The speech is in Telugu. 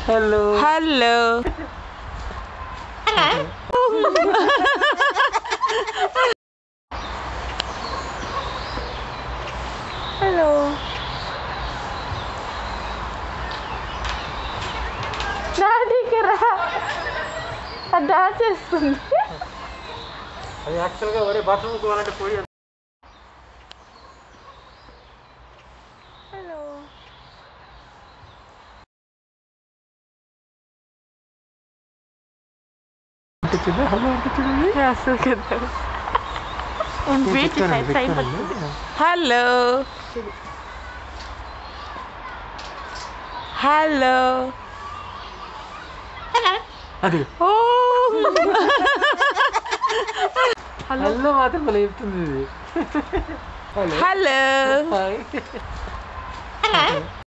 హలో హలో హలో డాడీకి రా డాన్స్ చేస్తుంది. అది యాక్చువల్గా ఒరే బాత్రూమ్కి పోవాలంటే పోయి. హలో హలో అనిపించింది అసలు కదా హలో హలో అది ఓ హలో మాత్రం మళ్ళీ చెప్తుంది ఇది. Hello hi